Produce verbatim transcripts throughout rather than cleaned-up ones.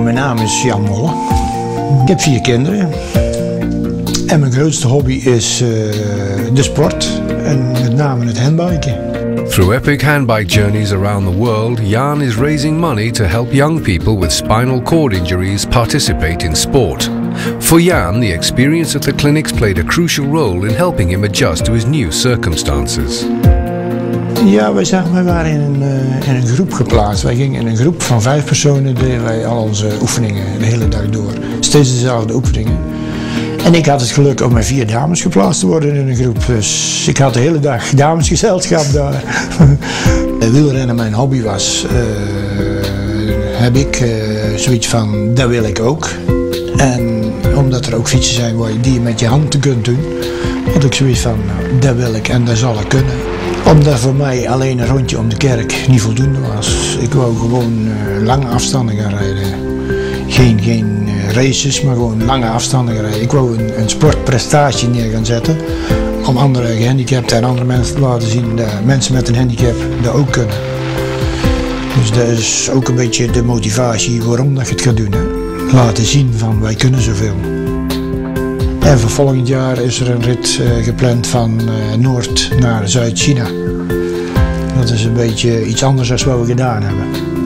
mijn naam is Jan Molle. Ik heb vier kinderen. En mijn grootste hobby is uh, de sport. En met name het handbiken. Through epic handbike journeys around the world, Jan is raising money to help young people with spinal cord injuries participate in sport. For Jan, the experience at the clinics played a crucial role in helping him adjust to his new circumstances. Ja, wij, zagen, wij waren in een, uh, in een groep geplaatst. Wij gingen in een groep van vijf personen, deden wij al onze oefeningen de hele dag door. Steeds dezelfde oefeningen. En ik had het geluk om met vier dames geplaatst te worden in een groep. Dus ik had de hele dag damesgezelschap daar. Wielrennen mijn hobby was, uh, heb ik uh, zoiets van, dat wil ik ook. En omdat er ook fietsen zijn die je met je hand kunt doen, had ik zoiets van, nou, dat wil ik en dat zal ik kunnen. Omdat voor mij alleen een rondje om de kerk niet voldoende was. Ik wou gewoon uh, lange afstanden gaan rijden. Geen, geen uh, races, maar gewoon lange afstanden gaan rijden. Ik wou een, een sportprestatie neer gaan zetten. Om andere gehandicapten en andere mensen te laten zien dat mensen met een handicap dat ook kunnen. Dus dat is ook een beetje de motivatie waarom dat je het gaat doen. Hè. Laten zien van wij kunnen zoveel. En voor volgend jaar is er een rit uh, gepland van uh, Noord naar Zuid-China. Dat is een beetje iets anders dan wat we gedaan hebben.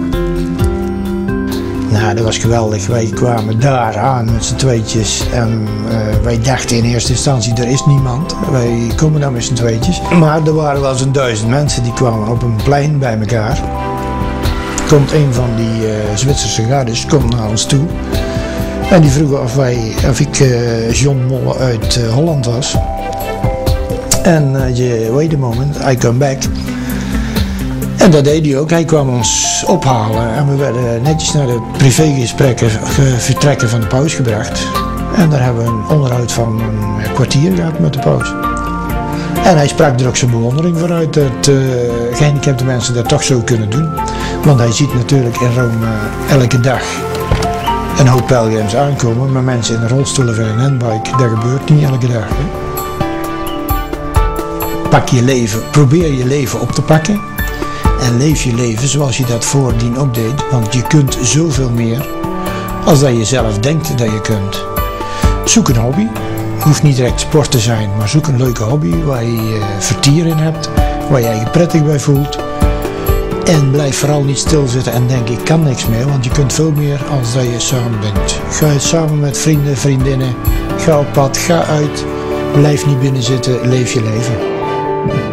Nou, dat was geweldig. Wij kwamen daar aan met z'n tweetjes en uh, wij dachten in eerste instantie er is niemand. Wij komen dan met z'n tweetjes. Maar er waren wel zo'n duizend mensen die kwamen op een plein bij elkaar. Komt een van die uh, Zwitserse gardes komt naar ons toe. En die vroegen of, wij, of ik uh, John Molle uit uh, Holland was. En uh, je, wait a moment, I come back. En dat deed hij ook. Hij kwam ons ophalen en we werden netjes naar de privégesprekken vertrekken van de paus gebracht. En daar hebben we een onderhoud van een kwartier gehad met de paus. En hij sprak er ook zijn bewondering voor uit dat uh, gehandicapte mensen dat toch zo kunnen doen. Want hij ziet natuurlijk in Rome uh, elke dag een hoop pelgrims aankomen, maar mensen in een rolstoel of in een handbike, dat gebeurt niet elke dag. Hè? Pak je leven, probeer je leven op te pakken en leef je leven zoals je dat voordien ook deed, want je kunt zoveel meer als dat je zelf denkt dat je kunt. Zoek een hobby, hoeft niet direct sport te zijn, maar zoek een leuke hobby waar je uh, vertier in hebt, waar jij je prettig bij voelt. En blijf vooral niet stilzitten en denk ik kan niks meer, want je kunt veel meer als dat je samen bent. Ga het samen met vrienden, vriendinnen, ga op pad, ga uit, blijf niet binnen zitten, leef je leven.